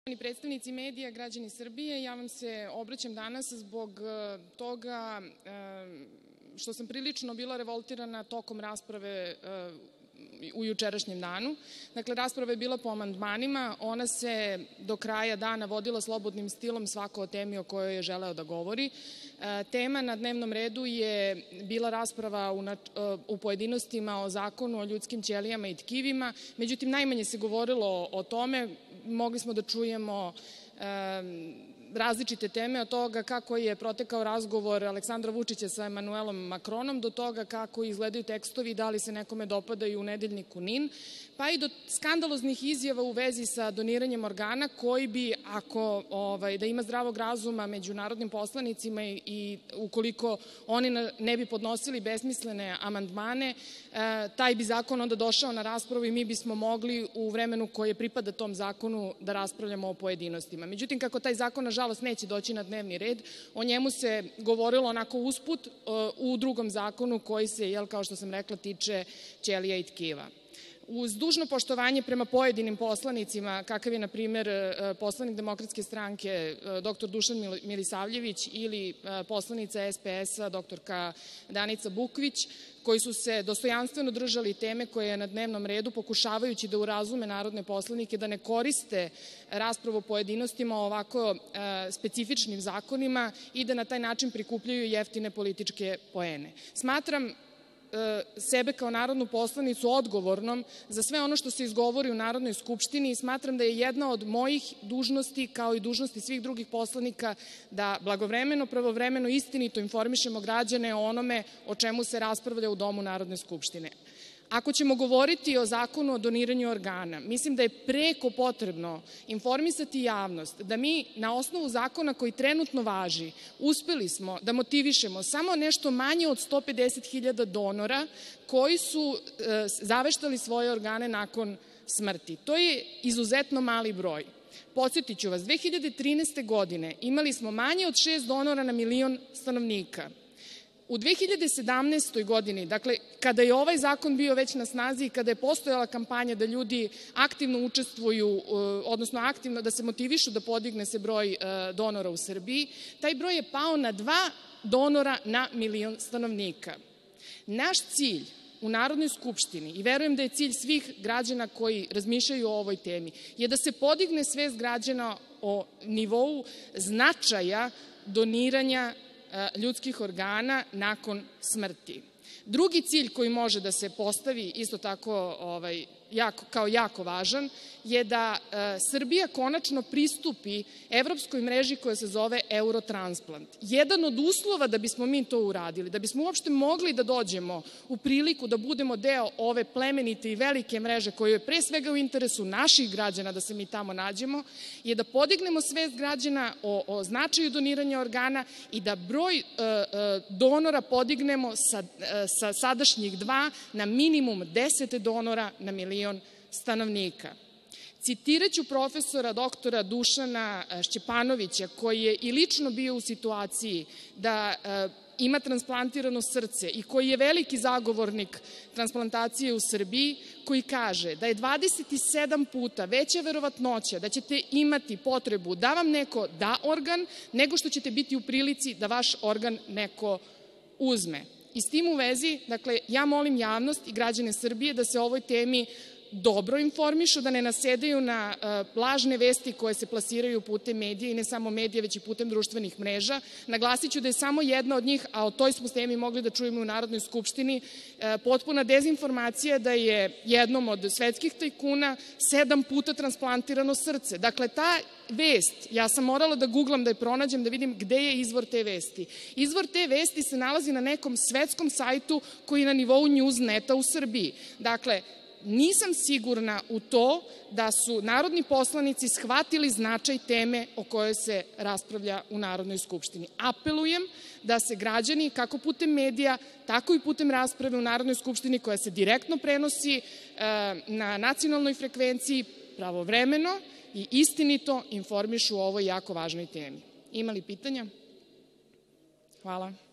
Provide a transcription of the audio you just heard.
Predstavnici medija, građani Srbije, ja vam se obraćam danas zbog toga što sam prilično bila revoltirana tokom rasprave u jučerašnjem danu. Dakle, rasprava je bila po amandmanima, ona se do kraja dana vodila slobodnim stilom, svako o temi o kojoj je želeo da govori. Tema na dnevnom redu je bila rasprava u pojedinostima o Zakonu o ljudskim ćelijama i tkivima, međutim, najmanje se govorilo o tome. Mogli smo da čujemo različite teme, od toga kako je protekao razgovor Aleksandra Vučića sa Emanuelom Makronom, do toga kako izgledaju tekstovi i da li se nekome dopadaju u nedeljniku NIN, pa i do skandaloznih izjava u vezi sa doniranjem organa koji bi, ako da ima zdravog razuma među narodnim poslanicima i ukoliko oni ne bi podnosili besmislene amandmane, taj bi zakon onda došao na raspravu i mi bismo mogli u vremenu koje pripada tom zakonu da raspravljamo o pojedinostima. Međutim, kako taj zakon nažalost neće doći na dnevni red, o njemu se govorilo onako usput u drugom zakonu koji se, kao što sam rekla, tiče ćelija i tkiva. Uz dužno poštovanje prema pojedinim poslanicima, kakav je, na primer, poslanik Demokratske stranke dr. Dušan Milisavljević ili poslanica SPS-a dr. Danica Bukvić, koji su se dostojanstveno držali teme koja je na dnevnom redu, pokušavajući da urazume narodne poslanike da ne koriste raspravu o pojedinostima o ovako specifičnim zakonima i da na taj način prikupljaju jeftine političke poene. Smatram sebe kao narodnu poslanicu odgovornom za sve ono što se izgovori u Narodnoj skupštini i smatram da je jedna od mojih dužnosti, kao i dužnosti svih drugih poslanika, da blagovremeno, pravovremeno, istinito informišemo građane o onome o čemu se raspravlja u Domu Narodne skupštine. Ako ćemo govoriti o Zakonu o doniranju organa, mislim da je preko potrebno informisati javnost da mi na osnovu zakona koji trenutno važi uspeli smo da motivišemo samo nešto manje od 150.000 donora koji su zaveštali svoje organe nakon smrti. To je izuzetno mali broj. Podsjetiću vas, 2013. godine imali smo manje od 6 donora na 1.000.000 stanovnika. U 2017. godini, dakle, kada je ovaj zakon bio već na snazi i kada je postojala kampanja da ljudi aktivno učestvuju, odnosno aktivno da se motivišu da podigne se broj donora u Srbiji, taj broj je pao na 2 donora na 1.000.000 stanovnika. Naš cilj u Narodnoj skupštini, i verujem da je cilj svih građana koji razmišljaju o ovoj temi, je da se podigne svest građana o nivou značaja doniranja ljudskih organa nakon smrti. Drugi cilj koji može da se postavi isto tako kao jako važan je da Srbija konačno pristupi evropskoj mreži koja se zove Eurotransplant. Jedan od uslova da bismo mi to uradili, da bismo uopšte mogli da dođemo u priliku da budemo deo ove plemenite i velike mreže koja je pre svega u interesu naših građana da se mi tamo nađemo, je da podignemo svest građana o značaju doniranja organa i da broj donora podignemo sa sadašnjih 2 na minimum 10 donora na 1.000.000 stanovnika. Citiraću profesora doktora Dušana Šćepanovića, koji je i lično bio u situaciji da ima transplantirano srce i koji je veliki zagovornik transplantacije u Srbiji, koji kaže da je 27 puta veća verovatnoća da ćete imati potrebu da vam neko da organ, nego što ćete biti u prilici da vaš organ neko uzme. I s tim u vezi, dakle, ja molim javnost i građane Srbije da se o ovoj temi dobro informišu, da ne nasedaju na lažne vesti koje se plasiraju putem medija i ne samo medija, već i putem društvenih mreža. Naglasiću da je samo jedna od njih, a o toj smo temi mogli da čujemo u Narodnoj skupštini, potpuna dezinformacija da je jednom od svetskih tajkuna 7 puta transplantirano srce. Dakle, ta vest, ja sam morala da guglam, da je pronađem, da vidim gde je izvor te vesti. Izvor te vesti se nalazi na nekom svetskom sajtu koji je na nivou Newsneta u Srbiji. Dakle, nisam sigurna u to da su narodni poslanici shvatili značaj teme o kojoj se raspravlja u Narodnoj skupštini. Apelujem da se građani, kako putem medija, tako i putem rasprave u Narodnoj skupštini, koja se direktno prenosi na nacionalnoj frekvenciji, pravovremeno i istinito informišu o ovoj jako važnoj temi. Ima li pitanja? Hvala.